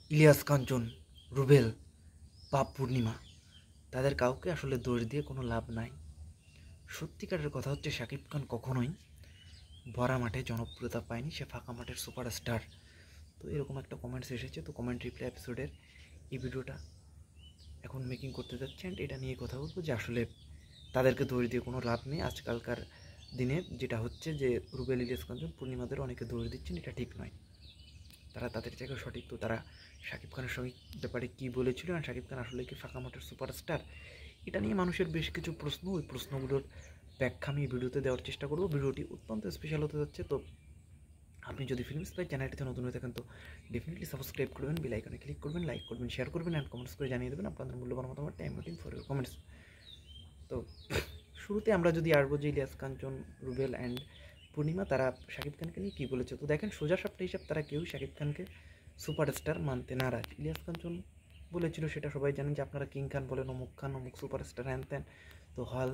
ইলিয়াস কাঞ্চন, রুবেল বা পূর্ণিমা, তাদের কাউকে আসলে দোষ দিয়ে কোনো লাভ নাই। সত্যিকারের কথা হচ্ছে শাকিব খান কখনোই ভরা মাঠে জনপ্রিয়তা পায়নি, সে ফাঁকা মাঠের সুপারস্টার। তো এরকম একটা কমেন্টস এসেছে, তো কমেন্ট রিপ্লাই এপিসোডের এই ভিডিওটা এখন মেকিং করতে যাচ্ছে অ্যান্ড এটা নিয়ে কথা বলবো যে আসলে তাদেরকে দোষ দিয়ে কোনো লাভ নেই। আজকালকার দিনে যেটা হচ্ছে যে রুবেল, ইলিয়াস কাঞ্চন, পূর্ণিমাদের অনেকে দোষ দিচ্ছেন, এটা ঠিক নয়। তারা তাদের জায়গায় সঠিক। তো তারা শাকিব খানের সঙ্গে ব্যাপারে কী বলেছিল আর শাকিব খান আসলে কি ফাঁকা মাঠের সুপারস্টার, এটা নিয়ে মানুষের বেশ কিছু প্রশ্ন, ওই প্রশ্নগুলোর ব্যাখ্যা আমি ভিডিওতে দেওয়ার চেষ্টা করব। ভিডিওটি অত্যন্ত স্পেশাল হতে যাচ্ছে। তো আপনি যদি ফিল্ম স্পাই চ্যানেলটিতে নতুন হয়ে থাকেন তো ডেফিনেটলি সাবস্ক্রাইব করবেন, বেল আইকনে ক্লিক করবেন, লাইক করবেন, শেয়ার করবেন অ্যান্ড কমেন্টস করে জানিয়ে দেবেন আপনাদের মূল্যবান মতামত। Time waiting for your comments. তো শুরুতে আমরা যদি আসবো যে ইলিয়াস কাঞ্চন, রুবেল অ্যান্ড পূর্ণিমা তারা শাকিব খানকে নিয়ে কী বলেছে, তো দেখেন সোজা সাপটা হিসাব তারা কেউ শাকিব খানকে সুপারস্টার মানতে নারাজ। ইলিয়াস কাঞ্চন বলেছিল, সেটা সবাই জানেন যে আপনারা কিং খান বলেন, অমুক খান, অমুক সুপারস্টার, হ্যান ত্যান। তো হল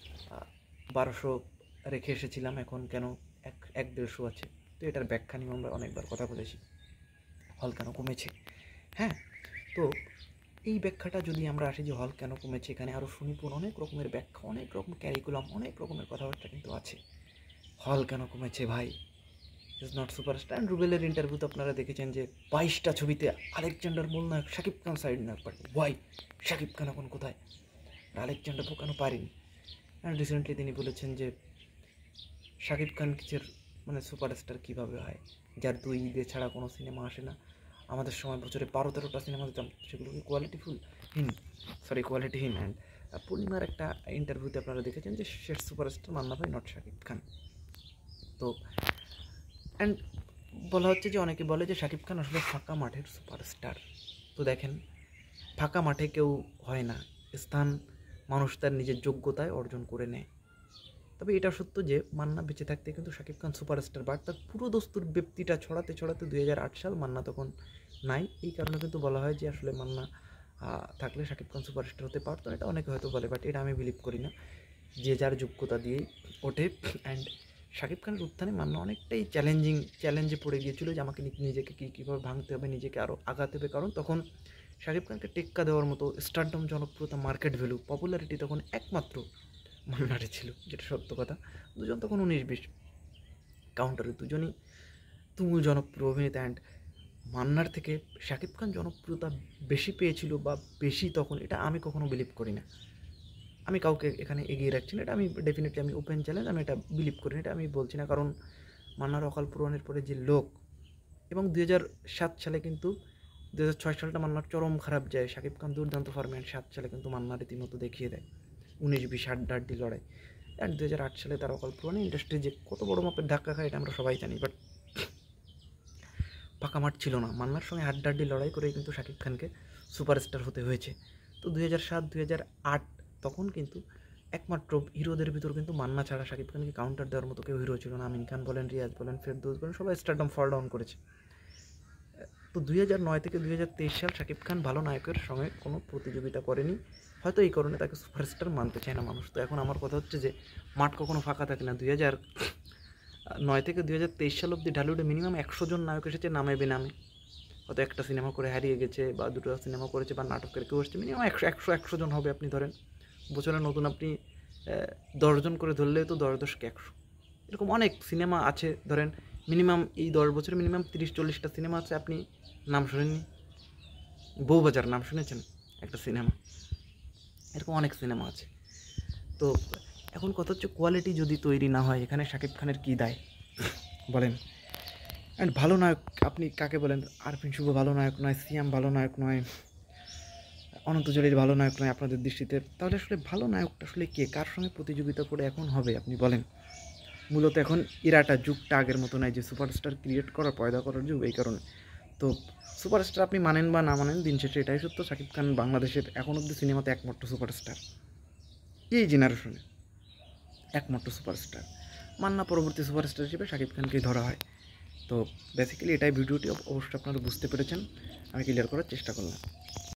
1200 রেখে এসেছিলাম, এখন কেন 150 আছে। তো এটার ব্যাখ্যা নিয়ে আমরা অনেকবার কথা বলেছি, হল কেন কমেছে। হ্যাঁ, তো এই ব্যাখ্যাটা যদি আমরা আসি যে হল কেন কমেছে, এখানে আরও সুনিপুণ অনেক রকমের ব্যাখ্যা, অনেক রকম ক্যারিকুলাম, অনেক রকমের কথাবার্তা কিন্তু আছে। হল কেন কমেছে ভাই, ইজ নট সুপারস্টার। অ্যান্ড রুবেলের ইন্টারভিউতে আপনারা দেখেছেন যে 22টা ছবিতে আলেকজান্ডার মূল নায়ক, শাকিব খান সাইড নায়ক, বাট ওয়াই শাকিব খান এখন কোথায়, আলেকজান্ডার ঢোকানো পারেনি। অ্যান্ড রিসেন্টলি তিনি বলেছেন যে শাকিব খান কিসের মানে সুপারস্টার কীভাবে হয়, যার 2 ঈদে ছাড়া কোনো সিনেমা আসে না। আমাদের সময় বছরে 12-13টা সিনেমা দিতাম, সেগুলোকে কোয়ালিটিহীন। অ্যান্ড পূর্ণিমার একটা ইন্টারভিউতে আপনারা দেখেছেন যে শেষ সুপারস্টার মান্না ভাই, নট শাকিব খান। তো অ্যান্ড বলা হচ্ছে যে অনেকে বলে যে শাকিব খান আসলে ফাঁকা মাঠের সুপারস্টার। তো দেখেন, ফাঁকা মাঠে কেউ হয় না, স্থান মানুষ তার নিজের যোগ্যতায় অর্জন করে নেয়। তবে এটা সত্য যে মান্না বেঁচে থাকতে কিন্তু শাকিব খান সুপারস্টার, বাট তার পুরো দস্তুর ব্যক্তিটা ছড়াতে ছড়াতে 2008 সাল মান্না তখন নাই। এই কারণে কিন্তু বলা হয় যে আসলে মান্না থাকলে শাকিব খান সুপারস্টার হতে পারতো। এটা অনেকে হয়তো বলে, বাট এটা আমি বিলিভ করি না। যে যার যোগ্যতা দিয়েই ওঠে। অ্যান্ড শাকিব খানের উত্থানে মান্না অনেকটাই চ্যালেঞ্জে পড়ে গিয়েছিল যে আমাকে নিজেকে কীভাবে ভাঙতে হবে, নিজেকে আরও আগাতে হবে। কারণ তখন শাকিব খানকে টেক্কা দেওয়ার মতো স্টারডম, জনপ্রিয়তা, মার্কেট ভ্যালু, পপুলারিটি তখন একমাত্র মান্নারে ছিল, যেটা সত্য কথা। দুজন তখন 19-20 কাউন্টারে দুজনই তুমুল জনপ্রিয় অভিনেতা। অ্যান্ড মান্নার থেকে শাকিব খান জনপ্রিয়তা বেশি পেয়েছিল বা বেশি তখন, এটা আমি কখনো বিলিভ করি না। আমি কাউকে এখানে এগিয়ে রাখছি না, এটা আমি ডেফিনেটলি আমি ওপেন চ্যালেঞ্জ, আমি এটা বিলিভ করি না, এটা আমি বলছি না। কারণ মান্নার অকাল পূরণের পরে যে লোক, এবং 2007 সালে কিন্তু 2006 সালটা মান্নার চরম খারাপ যায়, শাকিব খান দুর্দান্ত ফরম্যান, 7 সালে কিন্তু মান্নার রীতিমতো দেখিয়ে দেয় 19-20 হাড্ডাহাড্ডি লড়াই। অ্যান্ড 2008 সালে তার অকাল পূরণে ইন্ডাস্ট্রি যে কত বড় মাপের ধাক্কা খায় এটা আমরা সবাই জানি। বাট ফাঁকা মাঠ ছিল না, মান্নার সঙ্গে হাড্ডাহাড্ডি লড়াই করেই কিন্তু শাকিব খানকে সুপারস্টার হতে হয়েছে। তো 2007-2008 তখন কিন্তু একমাত্র হিরোদের ভিতর কিন্তু মান্না ছাড়া শাকিব খানকে কাউন্টার দেওয়ার মতো কেউ হিরো ছিল না। আমিন খান বলেন, রিয়াজ বলেন, ফেরদৌস বলেন, সবাই স্টারডম ফল ডাউন করেছে। তো 2009 থেকে 2023 সাল শাকিব খান ভালো নায়কের সঙ্গে কোনো প্রতিযোগিতা করেনি, হয়তো এই কারণে তাকে সুপারস্টার মানতে চায় না মানুষ। তো এখন আমার কথা হচ্ছে যে মাঠ কখনো ফাঁকা থাকে না। 2009 থেকে 2023 সাল অব্দি ঢালিউডে মিনিমাম 100 জন নায়ক এসেছে নামে বেনামে, হয়তো একটা সিনেমা করে হারিয়ে গেছে বা দুটো সিনেমা করেছে বা নাটকের কেউ এসছে, মিনিমাম 100 জন হবে। আপনি ধরেন বছরে নতুন আপনি 10 জন করে ধরলেও তো 10-10কে 100, এরকম অনেক সিনেমা আছে। ধরেন মিনিমাম এই 10 বছরে মিনিমাম 30-40টা সিনেমা আছে, আপনি নাম শুনেননি? বউবাজার নাম শুনেছেন? একটা সিনেমা, এরকম অনেক সিনেমা আছে। তো এখন কথা হচ্ছে কোয়ালিটি যদি তৈরি না হয়, এখানে শাকিব খানের কী দায় বলেন? অ্যান্ড ভালো নায়ক আপনি কাকে বলেন? আরফিন শুভ ভালো নায়ক নয়, সিয়াম ভালো নায়ক নয়, অনন্ত জলিল ভালো নায়ক নয় আপনাদের দৃষ্টিতে, তাহলে আসলে ভালো নায়কটা আসলে কে, কার সঙ্গে প্রতিযোগিতা করে এখন হবে আপনি বলেন? মূলত এখন যুগটা আগের মতো নয় যে সুপারস্টার ক্রিয়েট করার, পয়দা করার যুগ। এই কারণে তো সুপারস্টার আপনি মানেন বা না মানেন, দিন শেষে এটাই সত্য, শাকিব খান বাংলাদেশের এখন অব্দি সিনেমাতে একমাত্র সুপারস্টার, এই জেনারেশনে একমাত্র সুপারস্টার। মান্না পরবর্তী সুপারস্টার হিসেবে শাকিব খানকেই ধরা হয়। তো বেসিক্যালি এটাই ভিডিওটি, অবশ্যই আপনারা বুঝতে পেরেছেন, আমি ক্লিয়ার করার চেষ্টা করলাম।